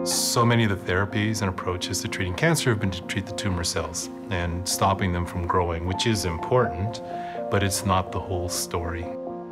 So many of the therapies and approaches to treating cancer have been to treat the tumor cells and stopping them from growing, which is important, but it's not the whole story.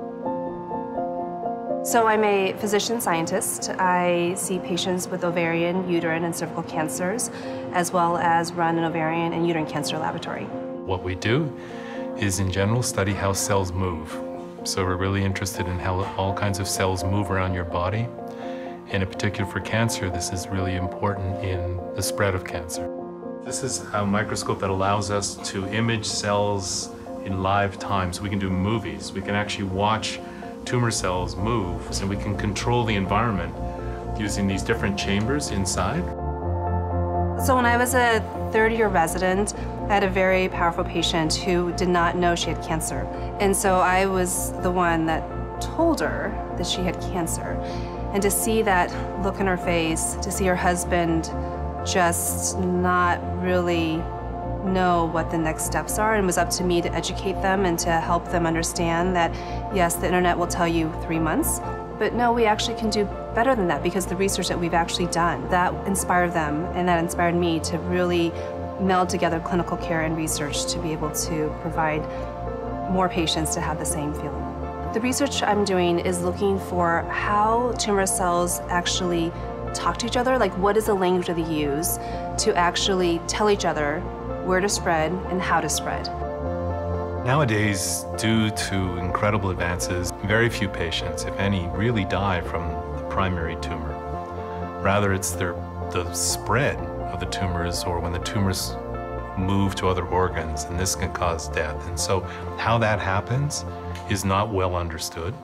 So I'm a physician scientist. I see patients with ovarian, uterine, and cervical cancers, as well as run an ovarian and uterine cancer laboratory. What we do is, in general, study how cells move. So we're really interested in how all kinds of cells move around your body. And in particular for cancer, this is really important in the spread of cancer. This is a microscope that allows us to image cells in live time. So we can do movies. We can actually watch tumor cells move, and we can control the environment using these different chambers inside. So when I was a third-year resident, I had a very powerful patient who did not know she had cancer. And so I was the one that told her that she had cancer. And to see that look in her face, to see her husband just not really know what the next steps are, and it was up to me to educate them and to help them understand that, yes, the internet will tell you 3 months, but no, we actually can do better than that because the research that we've actually done, that inspired them and that inspired me to really meld together clinical care and research to be able to provide more patients to have the same feeling. The research I'm doing is looking for how tumor cells actually talk to each other, like what is the language that they use to actually tell each other where to spread and how to spread. Nowadays, due to incredible advances, very few patients, if any, really die from the primary tumor. Rather, it's the spread of the tumors, or when the tumors move to other organs, and this can cause death. And so how that happens is not well understood.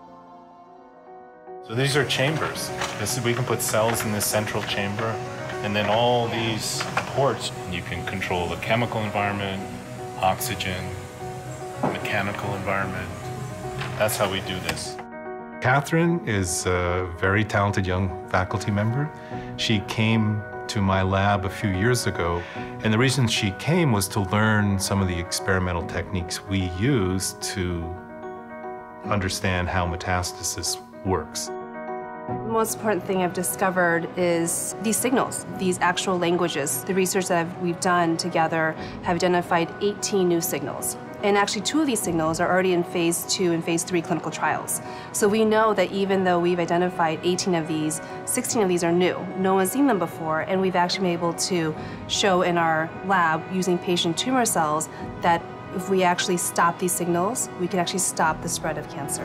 So these are chambers. We can put cells in this central chamber, and then all these ports, you can control the chemical environment, oxygen, mechanical environment. That's how we do this. Katherine is a very talented young faculty member. She came to my lab a few years ago, and the reason she came was to learn some of the experimental techniques we use to understand how metastasis works. The most important thing I've discovered is these signals, these actual languages. The research that we've done together have identified 18 new signals. And actually 2 of these signals are already in phase 2 and phase 3 clinical trials. So we know that even though we've identified 18 of these, 16 of these are new. No one's seen them before, and we've actually been able to show in our lab using patient tumor cells that if we actually stop these signals, we can actually stop the spread of cancer.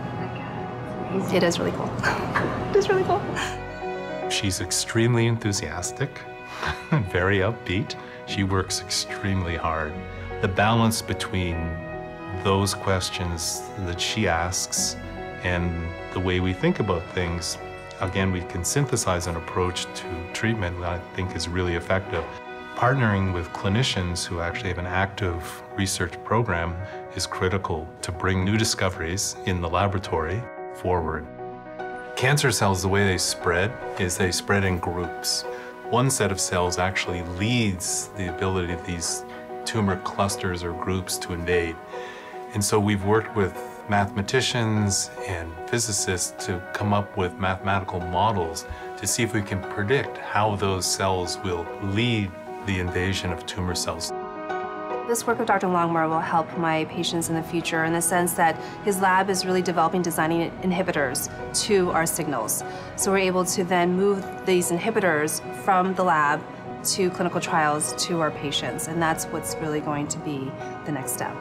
It is really cool. It is really cool. She's extremely enthusiastic, very upbeat. She works extremely hard. The balance between those questions that she asks and the way we think about things, again, we can synthesize an approach to treatment that I think is really effective. Partnering with clinicians who actually have an active research program is critical to bring new discoveries in the laboratory forward. Cancer cells, the way they spread is they spread in groups. One set of cells actually leads the ability of these tumor clusters or groups to invade. And so we've worked with mathematicians and physicists to come up with mathematical models to see if we can predict how those cells will lead the invasion of tumor cells. This work with Dr. Longmore will help my patients in the future in the sense that his lab is really developing, designing inhibitors to our signals. So we're able to then move these inhibitors from the lab to clinical trials to our patients, and that's what's really going to be the next step.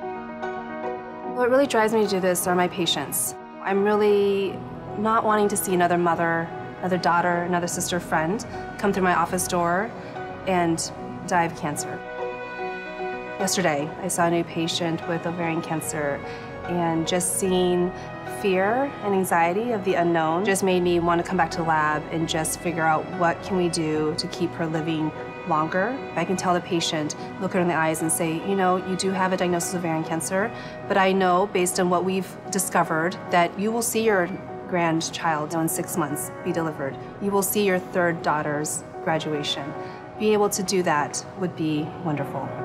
What really drives me to do this are my patients. I'm really not wanting to see another mother, another daughter, another sister, friend come through my office door and die of cancer. Yesterday, I saw a new patient with ovarian cancer, and just seeing fear and anxiety of the unknown just made me want to come back to the lab and just figure out what can we do to keep her living longer. I can tell the patient, look her in the eyes and say, you know, you do have a diagnosis of ovarian cancer, but I know based on what we've discovered that you will see your grandchild in 6 months be delivered. You will see your third daughter's graduation. Being able to do that would be wonderful.